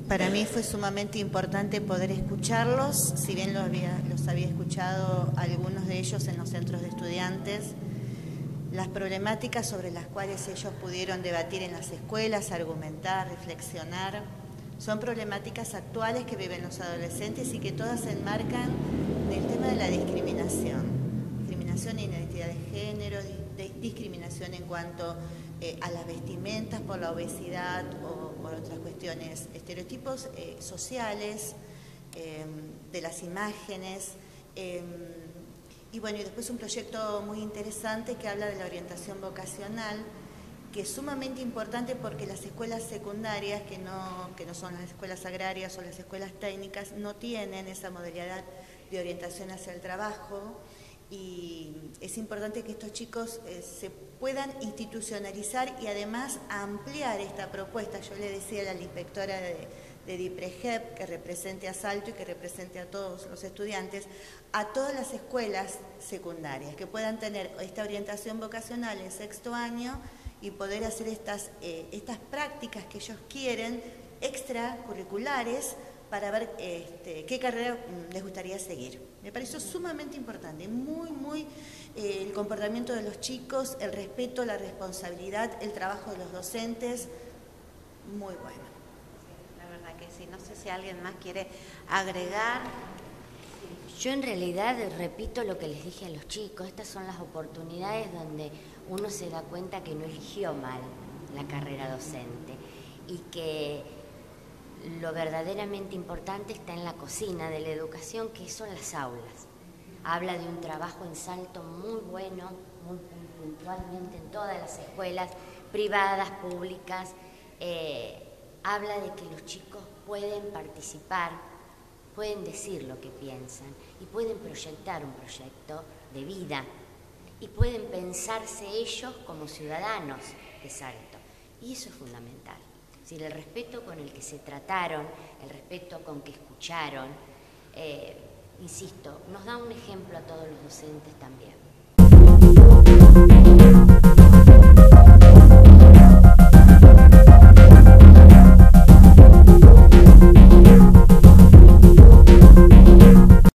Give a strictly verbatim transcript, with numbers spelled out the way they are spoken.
Para mí fue sumamente importante poder escucharlos, si bien los había, los había escuchado algunos de ellos en los centros de estudiantes, las problemáticas sobre las cuales ellos pudieron debatir en las escuelas, argumentar, reflexionar, son problemáticas actuales que viven los adolescentes y que todas se enmarcan en el tema de la discriminación. Discriminación en identidad de género, de discriminación en cuanto eh, a las vestimentas por la obesidad o por otras cuestiones, estereotipos eh, sociales, eh, de las imágenes, eh, y bueno, y después un proyecto muy interesante que habla de la orientación vocacional, que es sumamente importante porque las escuelas secundarias, que no, que no son las escuelas agrarias o las escuelas técnicas, no tienen esa modalidad de orientación hacia el trabajo, y es importante que estos chicos eh, se puedan institucionalizar y además ampliar esta propuesta. Yo le decía a la inspectora de, de DIPREGEP que represente a Salto y que represente a todos los estudiantes, a todas las escuelas secundarias, que puedan tener esta orientación vocacional en sexto año y poder hacer estas, eh, estas prácticas que ellos quieren, extracurriculares, para ver este, qué carrera les gustaría seguir. Me pareció sumamente importante, muy, muy eh, el comportamiento de los chicos, el respeto, la responsabilidad, el trabajo de los docentes, muy bueno. La verdad que sí, no sé si alguien más quiere agregar. Yo en realidad repito lo que les dije a los chicos, estas son las oportunidades donde uno se da cuenta que no eligió mal la carrera docente y que lo verdaderamente importante está en la cocina de la educación, que son las aulas. Habla de un trabajo en Salto muy bueno, muy puntualmente en todas las escuelas, privadas, públicas. Eh, habla de que los chicos pueden participar, pueden decir lo que piensan y pueden proyectar un proyecto de vida y pueden pensarse ellos como ciudadanos de Salto. Y eso es fundamental. Es decir, el respeto con el que se trataron, el respeto con que escucharon, eh, insisto, nos da un ejemplo a todos los docentes también.